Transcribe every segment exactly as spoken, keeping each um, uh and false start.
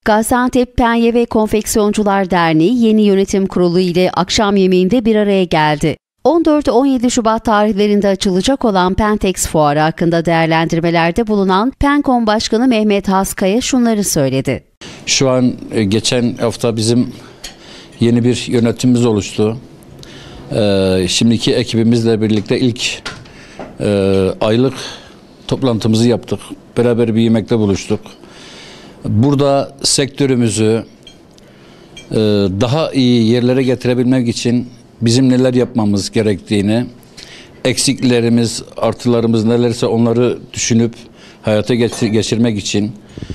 Gaziantep Penye ve Konfeksiyoncular Derneği yeni yönetim kurulu ile akşam yemeğinde bir araya geldi. on dört on yedi Şubat tarihlerinde açılacak olan Pentex Fuarı hakkında değerlendirmelerde bulunan Penkon Başkanı Mehmet Haskaya şunları söyledi. Şu an geçen hafta bizim yeni bir yönetimimiz oluştu. Ee, şimdiki ekibimizle birlikte ilk e, aylık toplantımızı yaptık. Beraber bir yemekte buluştuk. Burada sektörümüzü e, daha iyi yerlere getirebilmek için bizim neler yapmamız gerektiğini, eksiklerimiz, artılarımız nelerse onları düşünüp hayata geçirmek için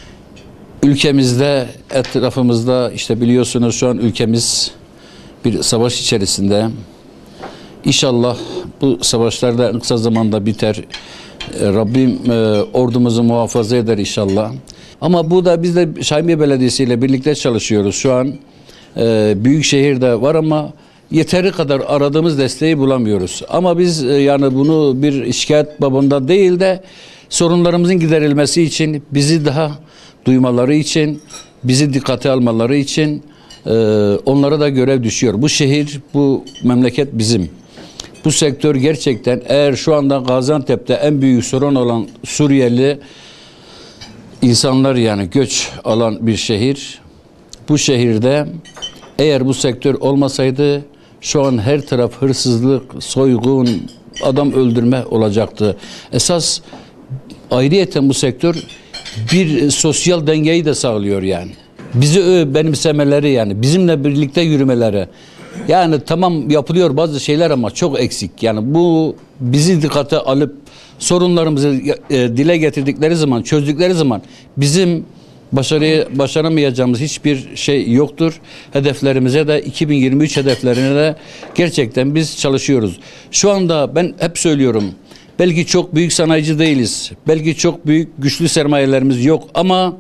ülkemizde, etrafımızda işte biliyorsunuz şu an ülkemiz bir savaş içerisinde. İnşallah bu savaşlar da en kısa zamanda biter. Rabbim e, ordumuzu muhafaza eder inşallah. Ama bu da biz de Şahinbey Belediyesi ile birlikte çalışıyoruz. Şu an e, Büyükşehir'de var ama yeteri kadar aradığımız desteği bulamıyoruz. Ama biz e, yani bunu bir şikayet babında değil de sorunlarımızın giderilmesi için, bizi daha duymaları için, bizi dikkate almaları için e, onlara da görev düşüyor. Bu şehir, bu memleket bizim. Bu sektör gerçekten eğer şu anda Gaziantep'te en büyük sorun olan Suriyeli insanlar yani göç alan bir şehir. Bu şehirde eğer bu sektör olmasaydı şu an her taraf hırsızlık, soygun, adam öldürme olacaktı. Esas ayrıyeten bu sektör bir sosyal dengeyi de sağlıyor yani. Bizi benimsemeleri yani bizimle birlikte yürümeleri. Yani tamam yapılıyor bazı şeyler ama çok eksik. Yani bu bizi dikkate alıp sorunlarımızı e, dile getirdikleri zaman, çözdükleri zaman bizim başarıyı başaramayacağımız hiçbir şey yoktur. Hedeflerimize de iki bin yirmi üç hedeflerine de gerçekten biz çalışıyoruz. Şu anda ben hep söylüyorum. Belki çok büyük sanayici değiliz. Belki çok büyük güçlü sermayelerimiz yok ama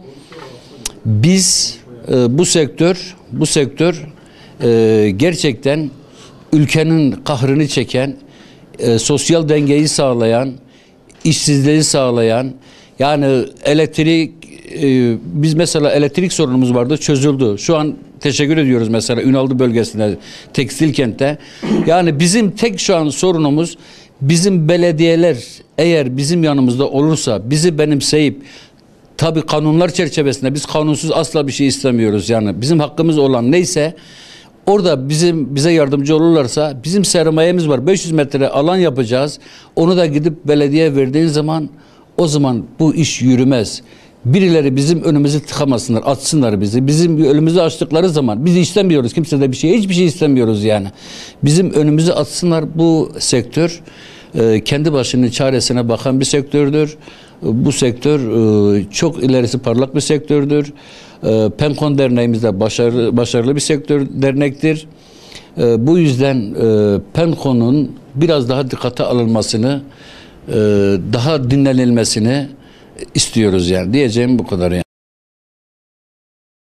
biz e, bu sektör bu sektör e, gerçekten ülkenin kahrını çeken, e, sosyal dengeyi sağlayan, işsizliği sağlayan, yani elektrik e, biz mesela elektrik sorunumuz vardı, çözüldü. Şu an teşekkür ediyoruz mesela Ünaldı bölgesinde, tekstil kentte. Yani bizim tek şu an sorunumuz bizim belediyeler eğer bizim yanımızda olursa, bizi benimseyip tabii kanunlar çerçevesinde biz kanunsuz asla bir şey istemiyoruz. Yani bizim hakkımız olan neyse orada bizim bize yardımcı olurlarsa bizim sermayemiz var. beş yüz metre alan yapacağız. Onu da gidip belediye verdiğin zaman o zaman bu iş yürümez. Birileri bizim önümüzü tıkamasınlar, atsınlar bizi. Bizim önümüzü açtıkları zaman biz istemiyoruz. Kimse de bir şey, hiçbir şey istemiyoruz yani. Bizim önümüzü atsınlar. Bu sektör e, kendi başının çaresine bakan bir sektördür. Bu sektör e, çok ilerisi parlak bir sektördür. E, Penkon Derneğimiz de başarılı, başarılı bir sektör dernektir. E, bu yüzden e, Penkon'un biraz daha dikkate alınmasını, e, daha dinlenilmesini istiyoruz yani. Diyeceğim bu kadar yani.